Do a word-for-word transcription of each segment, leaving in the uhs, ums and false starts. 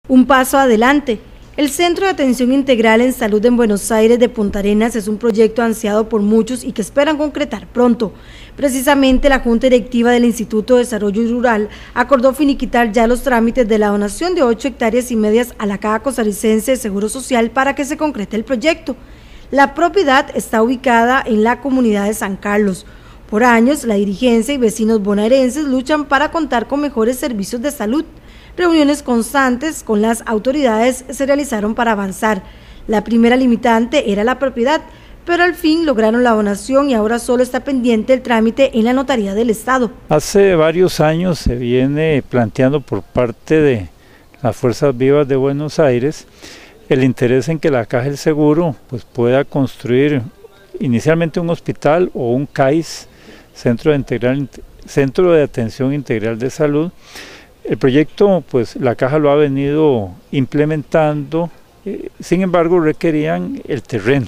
Un paso adelante. El Centro de Atención Integral en Salud en Buenos Aires de Punta Arenas es un proyecto ansiado por muchos y que esperan concretar pronto. Precisamente la Junta Directiva del Instituto de Desarrollo Rural acordó finiquitar ya los trámites de la donación de ocho hectáreas y medias a la Caja Costarricense de Seguro Social para que se concrete el proyecto. La propiedad está ubicada en la comunidad de San Carlos. Por años, la dirigencia y vecinos bonaerenses luchan para contar con mejores servicios de salud. Reuniones constantes con las autoridades se realizaron para avanzar. La primera limitante era la propiedad, pero al fin lograron la donación y ahora solo está pendiente el trámite en la Notaría del Estado. Hace varios años se viene planteando por parte de las Fuerzas Vivas de Buenos Aires el interés en que la Caja del Seguro pues, pueda construir inicialmente un hospital o un C A I S, Centro de, Integral, Centro de Atención Integral de Salud. El proyecto, pues la Caja lo ha venido implementando, eh, sin embargo requerían el terreno.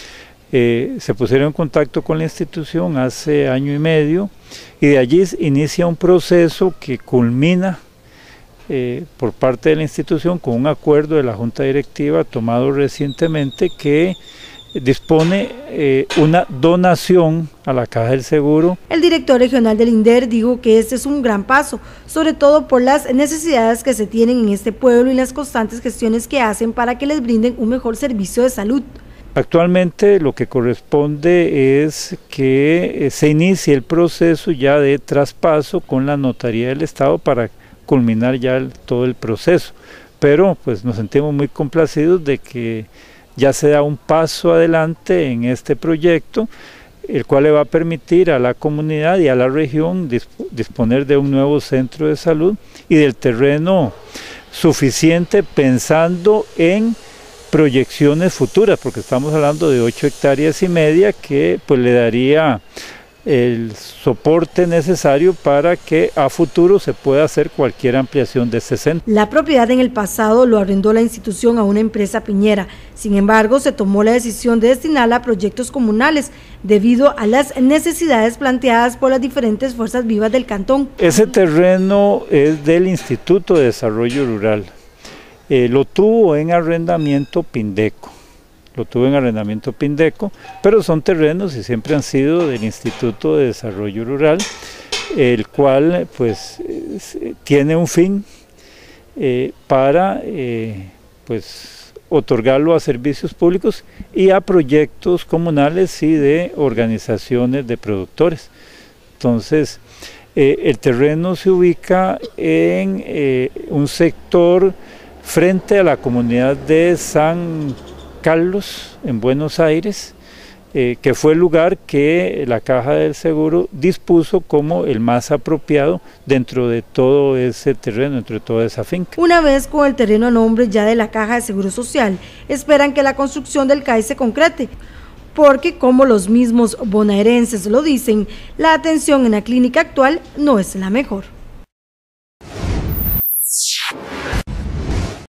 Eh, se pusieron en contacto con la institución hace año y medio y de allí inicia un proceso que culmina eh, por parte de la institución con un acuerdo de la Junta Directiva tomado recientemente que dispone eh, una donación a la Caja del Seguro. El director regional del INDER dijo que este es un gran paso, sobre todo por las necesidades que se tienen en este pueblo y las constantes gestiones que hacen para que les brinden un mejor servicio de salud. Actualmente lo que corresponde es que se inicie el proceso ya de traspaso con la Notaría del Estado para culminar ya el, todo el proceso, pero pues nos sentimos muy complacidos de que ya se da un paso adelante en este proyecto, el cual le va a permitir a la comunidad y a la región disp- disponer de un nuevo centro de salud y del terreno suficiente pensando en proyecciones futuras, porque estamos hablando de ocho hectáreas y media que pues le daría el soporte necesario para que a futuro se pueda hacer cualquier ampliación de este centro. La propiedad en el pasado lo arrendó la institución a una empresa piñera, sin embargo se tomó la decisión de destinarla a proyectos comunales debido a las necesidades planteadas por las diferentes fuerzas vivas del cantón. Ese terreno es del Instituto de Desarrollo Rural, eh, lo tuvo en arrendamiento Pindeco. Lo tuvo en arrendamiento Pindeco, pero son terrenos y siempre han sido del Instituto de Desarrollo Rural, el cual pues tiene un fin eh, para eh, pues otorgarlo a servicios públicos y a proyectos comunales y de organizaciones de productores. Entonces eh, el terreno se ubica en eh, un sector frente a la comunidad de San Carlos, en Buenos Aires, eh, que fue el lugar que la Caja del Seguro dispuso como el más apropiado dentro de todo ese terreno, dentro de toda esa finca. Una vez con el terreno a nombre ya de la Caja de Seguro Social, esperan que la construcción del C A I se concrete, porque como los mismos bonaerenses lo dicen, la atención en la clínica actual no es la mejor.